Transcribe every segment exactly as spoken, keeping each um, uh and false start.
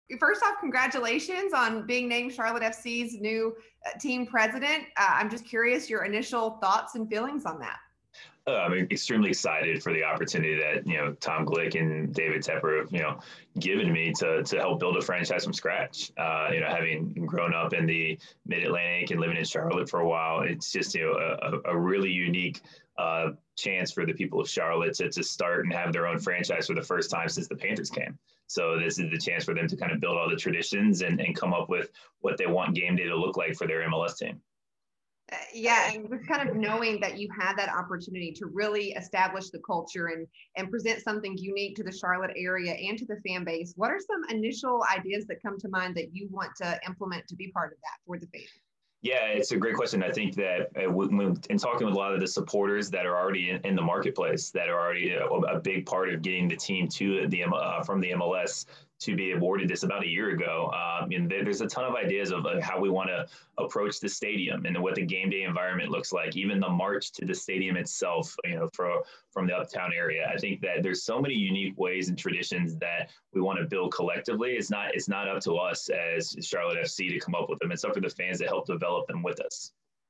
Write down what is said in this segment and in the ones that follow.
First off, congratulations on being named Charlotte F C's new uh, team president. Uh, I'm just curious your initial thoughts and feelings on that. Uh, I'm extremely excited for the opportunity that, you know, Tom Glick and David Tepper have, you know, given me to to help build a franchise from scratch. Uh, you know, having grown up in the Mid-Atlantic and living in Charlotte for a while, it's just, you know, a, a really unique uh, chance for the people of Charlotte to, to start and have their own franchise for the first time since the Panthers came. So this is the chance for them to kind of build all the traditions and, and come up with what they want game day to look like for their M L S team. Uh, yeah, and just kind of knowing that you had that opportunity to really establish the culture and and present something unique to the Charlotte area and to the fan base. What are some initial ideas that come to mind that you want to implement to be part of that for the fans? Yeah, it's a great question. I think that uh, when, in talking with a lot of the supporters that are already in, in the marketplace, that are already a, a big part of getting the team to the uh, from the M L S to be awarded this about a year ago. Um, and there's a ton of ideas of uh, how we want to approach the stadium and what the game day environment looks like, even the march to the stadium itself, you know, for, from the uptown area. I think that there's so many unique ways and traditions that we want to build collectively. It's not, it's not up to us as Charlotte F C to come up with them. It's up to the fans to help develop them with us.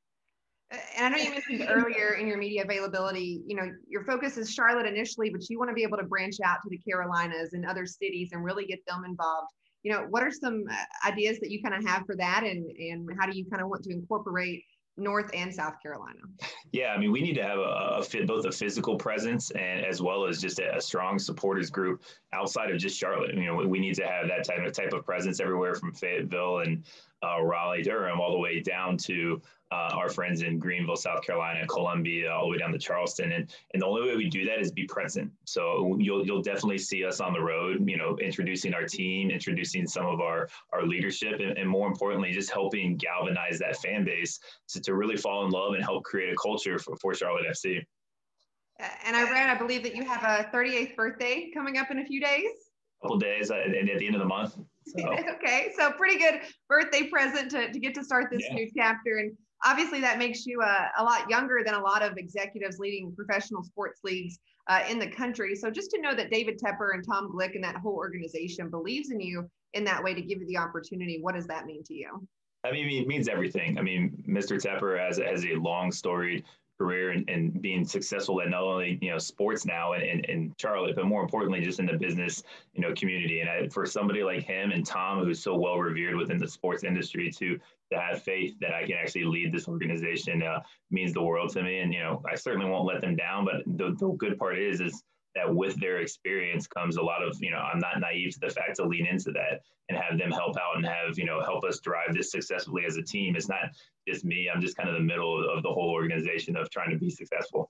And I know you mentioned earlier in your media availability, you know, your focus is Charlotte initially, but you want to be able to branch out to the Carolinas and other cities and really get them involved. You know, what are some ideas that you kind of have for that, and and how do you kind of want to incorporate North and South Carolina? Yeah, I mean, we need to have a, a fit, both a physical presence and as well as just a, a strong supporters group outside of just Charlotte. You know, we, we need to have that type of type of presence everywhere from Fayetteville and uh, Raleigh, Durham, all the way down to uh, our friends in Greenville, South Carolina, Columbia, all the way down to Charleston. And and the only way we do that is be present. So you'll you'll definitely see us on the road, you know, introducing our team, introducing some of our our leadership, and, and more importantly, just helping galvanize that fan base to, to really fall in love and help create a culture for, for Charlotte F C. And I read, I believe that you have a thirty-eighth birthday coming up in a few days. A couple days and at the end of the month. So. Okay, so pretty good birthday present to, to get to start this yeah. new chapter. And obviously that makes you uh, a lot younger than a lot of executives leading professional sports leagues uh, in the country. So just to know that David Tepper and Tom Glick and that whole organization believes in you in that way to give you the opportunity, what does that mean to you? I mean, it means everything. I mean, Mister Tepper has, has a long storied career and, and being successful at not only, you know, sports now and in, in Charlotte, but more importantly, just in the business, you know, community. And I, for somebody like him and Tom, who's so well revered within the sports industry, to to have faith that I can actually lead this organization uh, means the world to me. And, you know, I certainly won't let them down. But the, the good part is, is that with their experience comes a lot of, you know, I'm not naive to the fact to lean into that and have them help out and have, you know, help us drive this successfully as a team. It's not just me. I'm just kind of the middle of the whole organization of trying to be successful.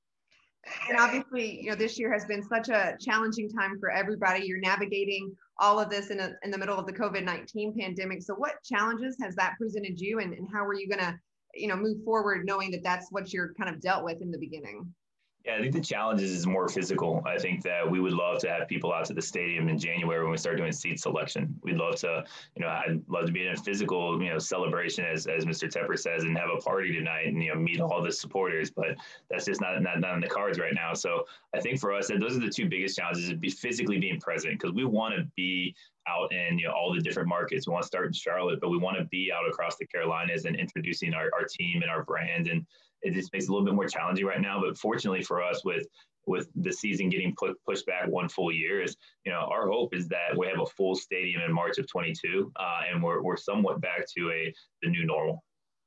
And obviously, you know, this year has been such a challenging time for everybody. You're navigating all of this in, a, in the middle of the COVID nineteen pandemic. So what challenges has that presented you, and, and how are you going to, you know, move forward knowing that that's what you're kind of dealt with in the beginning? Yeah, I think the challenge is more physical. I think that we would love to have people out to the stadium in January when we start doing seat selection. We'd love to, you know, I'd love to be in a physical, you know, celebration as, as Mister Tepper says, and have a party tonight and, you know, meet all the supporters. But that's just not, not, not in the cards right now. So I think for us, those are the two biggest challenges: is be physically being present, because we want to be out in, you know, all the different markets. We want to start in Charlotte, but we want to be out across the Carolinas and introducing our, our team and our brand. And it just makes it a little bit more challenging right now. But fortunately for us, with with the season getting put, pushed back one full year, is, you know, our hope is that we have a full stadium in March of twenty-two, uh, and we're we're somewhat back to a the new normal.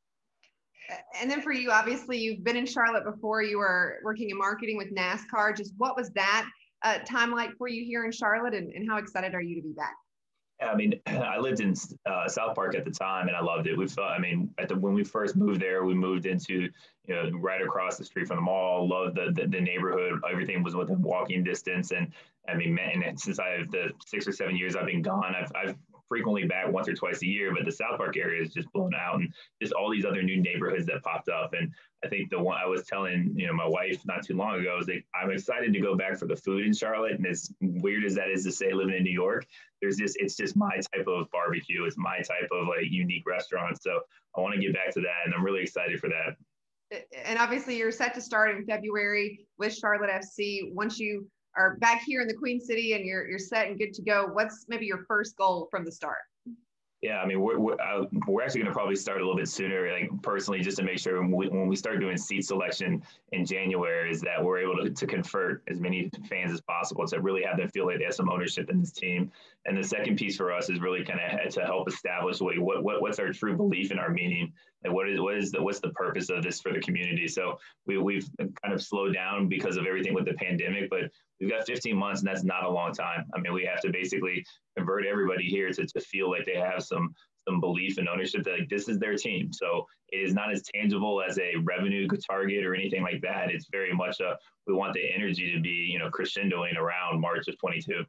And then for you, obviously, you've been in Charlotte before. You were working in marketing with NASCAR. Just what was that uh, time like for you here in Charlotte, and, and how excited are you to be back? I mean, I lived in uh, South Park at the time, and I loved it. We felt, I mean, at the, when we first moved there, we moved into, you know, right across the street from the mall. Loved the, the, the neighborhood. Everything was within walking distance. And I mean, man, and since I have the six or seven years I've been gone, I've, I've frequently back once or twice a year, but the South Park area is just blown out, and just all these other new neighborhoods that popped up. And I think the one I was telling, you know, my wife not too long ago, is like, I'm excited to go back for the food in Charlotte. And as weird as that is to say, living in New York, there's just, it's just my type of barbecue. It's my type of like unique restaurant. So I want to get back to that, and I'm really excited for that. And obviously you're set to start in February with Charlotte F C. Once you are back here in the Queen City and you're you're set and good to go, what's maybe your first goal from the start? Yeah, I mean, we're we're, uh, we're actually going to probably start a little bit sooner, like personally, just to make sure when we, when we start doing seat selection in January, is that we're able to, to convert as many fans as possible to really have them feel like they have some ownership in this team. And the second piece for us is really kind of to help establish what, what what's our true belief in our meaning. Like what is what is the what's the purpose of this for the community? So we we've kind of slowed down because of everything with the pandemic, but we've got fifteen months, and that's not a long time. I mean, we have to basically convert everybody here to, to feel like they have some some belief and ownership that like, this is their team. So it is not as tangible as a revenue target or anything like that. It's very much a, we want the energy to be, you know, crescendoing around March of twenty-two.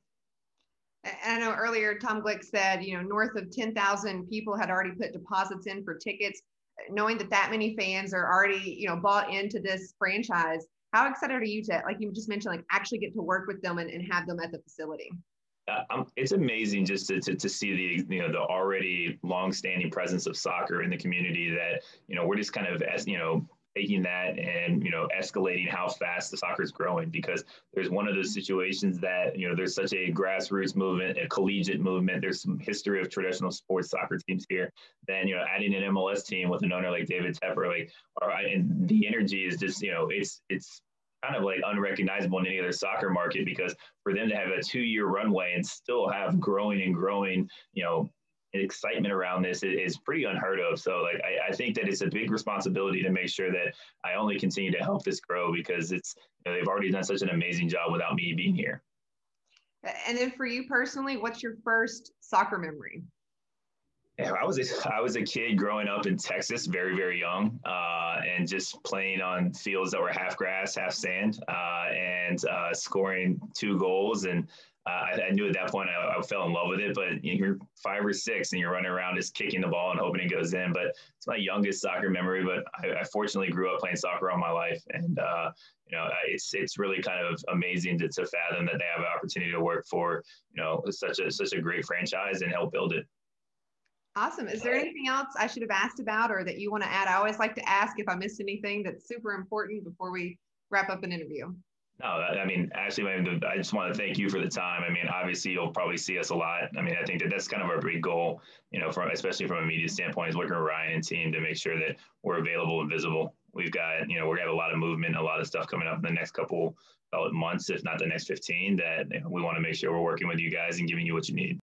And I know earlier Tom Glick said, you know, north of ten thousand people had already put deposits in for tickets. Knowing that that many fans are already, you know, bought into this franchise, how excited are you to, like you just mentioned, like actually get to work with them and, and have them at the facility? Uh, um, it's amazing just to, to, to see the, you know, the already long-standing presence of soccer in the community that, you know, we're just kind of, you know, taking that and, you know, escalating how fast the soccer is growing, because there's one of those situations that, you know, there's such a grassroots movement, a collegiate movement. There's some history of traditional sports soccer teams here. Then, you know, adding an M L S team with an owner like David Tepper, like, or, and the energy is just, you know, it's, it's, kind of like unrecognizable in any other soccer market, because for them to have a two-year runway and still have growing and growing, you know, excitement around this is pretty unheard of. So like, I, I think that it's a big responsibility to make sure that I only continue to help this grow, because it's, you know, they've already done such an amazing job without me being here. And then for you personally, what's your first soccer memory? Yeah, I was a, I was a kid growing up in Texas, very, very young, uh, and just playing on fields that were half grass, half sand, uh, and uh, scoring two goals. And uh, I, I knew at that point I, I fell in love with it. But you know, you're five or six and you're running around just kicking the ball and hoping it goes in. But it's my youngest soccer memory. But I, I fortunately grew up playing soccer all my life, and uh, you know, it's it's really kind of amazing to, to fathom that they have an opportunity to work for, you know, such a such a great franchise and help build it. Awesome. Is there anything else I should have asked about or that you want to add? I always like to ask if I missed anything that's super important before we wrap up an interview. No, I mean, actually, I just want to thank you for the time. I mean, obviously, you'll probably see us a lot. I mean, I think that that's kind of our big goal, you know, from especially from a media standpoint, is working with Ryan and team to make sure that we're available and visible. We've got, you know, we're going to have a lot of movement, a lot of stuff coming up in the next couple of months, if not the next fifteen, that you know, we want to make sure we're working with you guys and giving you what you need.